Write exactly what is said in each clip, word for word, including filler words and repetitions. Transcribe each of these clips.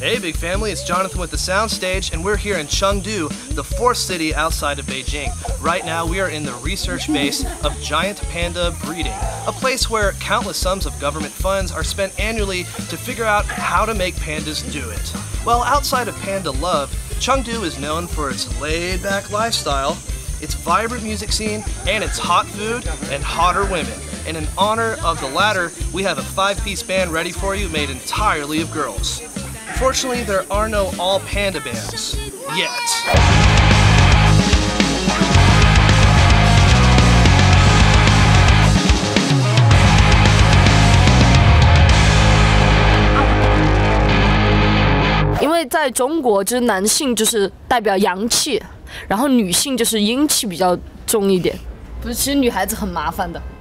Hey, big family, it's Jonathan with the Soundstage, and we're here in Chengdu, the fourth city outside of Beijing. Right now, we are in the research base of giant panda breeding, a place where countless sums of government funds are spent annually to figure out how to make pandas do it. Well, outside of panda love, Chengdu is known for its laid-back lifestyle, its vibrant music scene, and its hot food and hotter women. And in honor of the latter, we have a five-piece band ready for you made entirely of girls. Fortunately, there are no all-panda bands. Yet. 因为在中国，就是男性就是代表阳气，然后女性就是阴气比较重一点。不是，其实女孩子很麻烦的。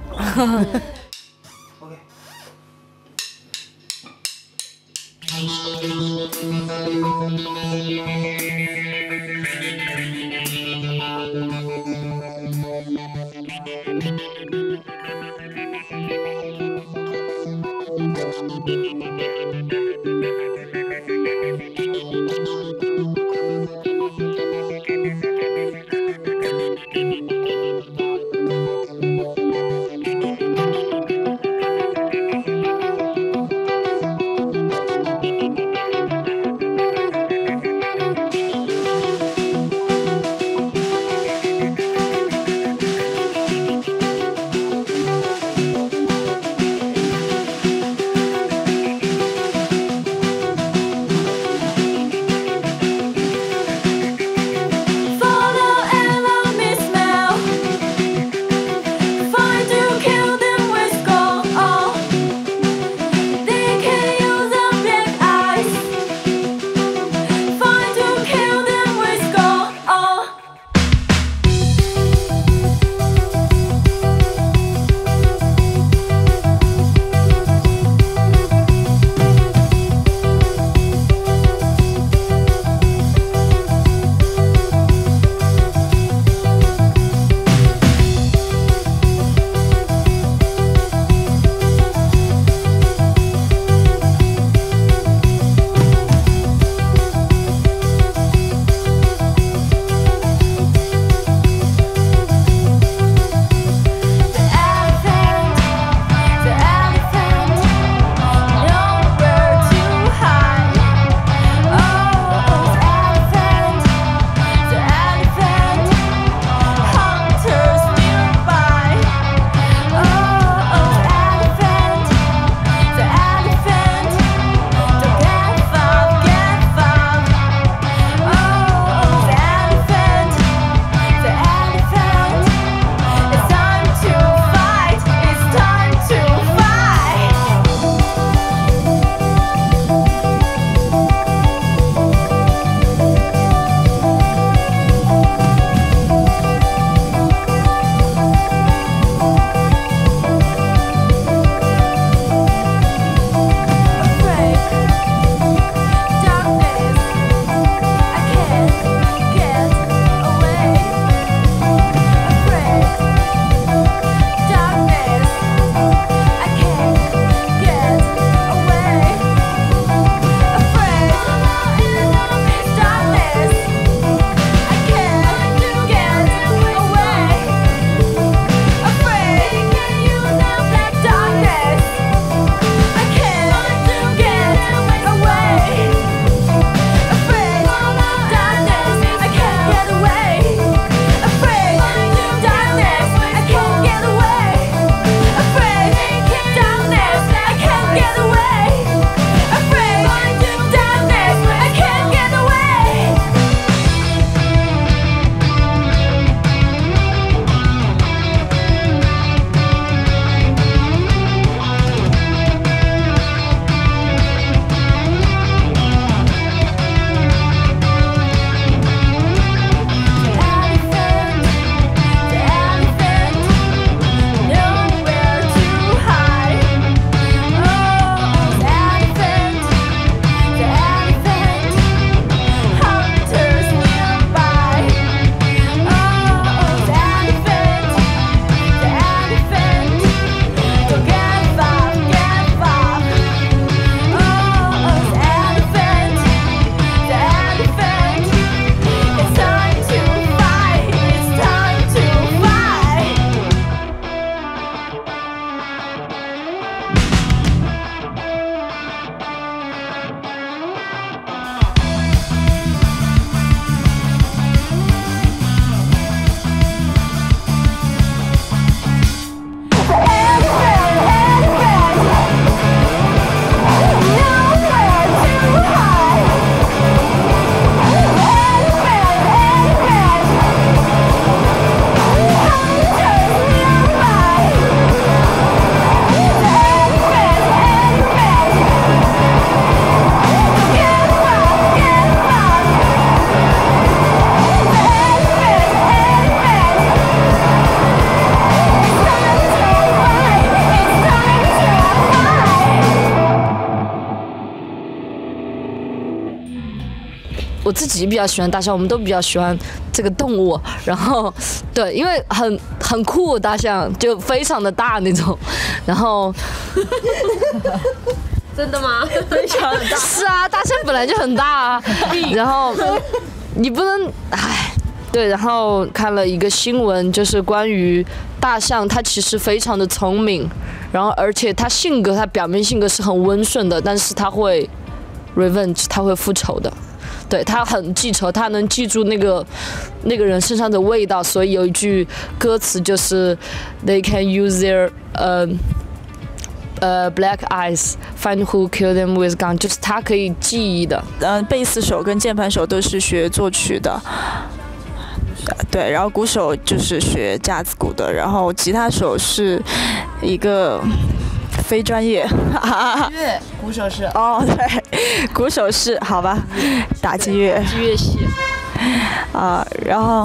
我自己比较喜欢大象，我们都比较喜欢这个动物。然后，对，因为很很酷，大象就非常的大那种。然后， 真的吗？非常大。 是啊，大象本来就很大啊。然后，你不能，唉，对。然后看了一个新闻，就是关于大象，它其实非常的聪明，然后而且它性格，它表面性格是很温顺的，但是它会 revenge， 它会复仇的。对，他很记仇，他能记住那个那个人身上的味道，所以有一句歌词就是 They can use their 呃、uh, 呃、uh, black eyes find who killed them with gun， 就是他可以记忆的。 嗯，贝斯手跟键盘手都是学作曲的，对，然后鼓手就是学架子鼓的，然后吉他手是一个非专业。 乐鼓手是哦，对，鼓手是好吧，打击乐， 打击乐系啊，然后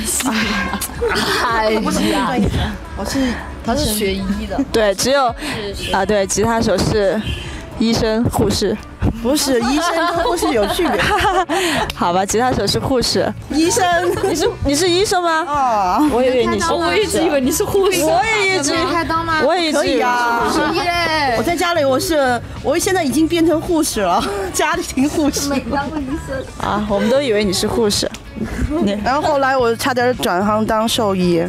太厉害了， 我是他是学医的， 对，只有啊，对，吉他手是医生、护士。 不是医生跟护士有区别？ 好吧，吉他手是护士。 医生， 你是你是医生吗？ 啊， 我以为你是， 我一直以为你是护士， 我也一直开刀吗？ 我也一直可以啊。 耶！ 我在家里我是，我现在已经变成护士了，家庭护士。 没当过医生啊，我们都以为你是护士。 然后后来我差点转行当兽医。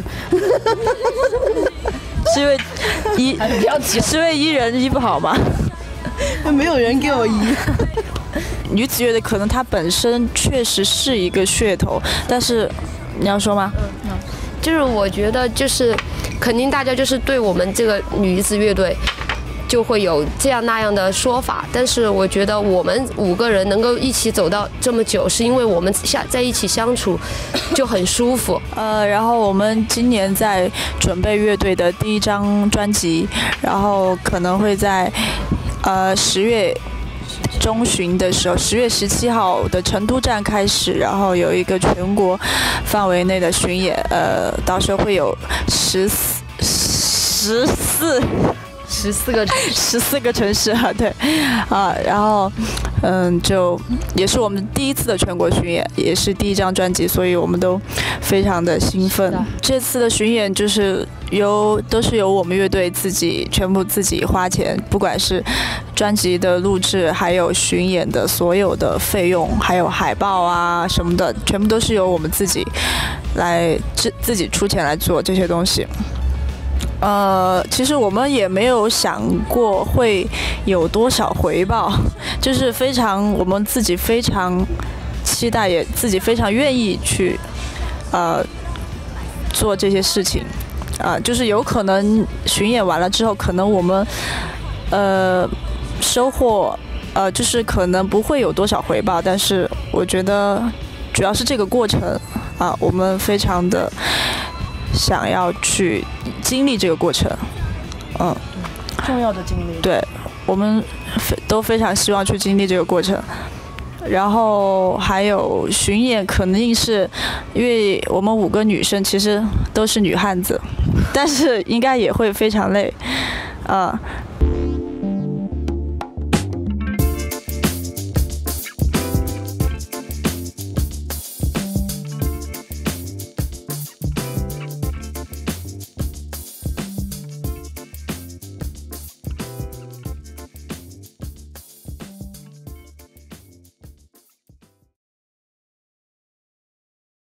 是因为医，是因为医人医不好吗？ 没有人给我医。 女子乐队可能它本身确实是一个噱头，但是你要说吗？ 嗯，就是我觉得就是肯定大家就是对我们这个女子乐队就会有这样那样的说法，但是我觉得我们五个人能够一起走到这么久，是因为我们下在一起相处就很舒服。 呃，然后我们今年在准备乐队的第一张专辑，然后可能会在呃十月中旬的时候，十月十七号的成都站开始，然后有一个全国范围内的巡演，呃，到时候会有十四十四。 十四个十四个城市啊，对，啊，然后，嗯，就也是我们第一次的全国巡演，也是第一张专辑，所以我们都非常的兴奋。这次的巡演就是由都是由我们乐队自己全部自己花钱，不管是专辑的录制，还有巡演的所有的费用，还有海报啊什么的，全部都是由我们自己来自自己出钱来做这些东西。呃，其实我们也没有想过会有多少回报，就是非常我们自己非常期待，也自己非常愿意去呃做这些事情啊、呃，就是有可能巡演完了之后，可能我们呃收获呃就是可能不会有多少回报，但是我觉得主要是这个过程啊、呃，我们非常的想要去经历这个过程，嗯， 重要的经历。 对，我们都非常希望去经历这个过程。然后还有巡演，肯定是因为我们五个女生其实都是女汉子，但是应该也会非常累，呃，